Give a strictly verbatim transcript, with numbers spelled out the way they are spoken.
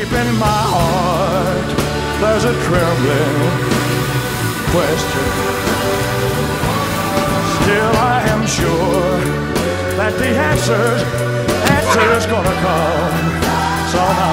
deep in my heart, there's a trembling question. Still I am sure that the answer's, answer's gonna come somehow.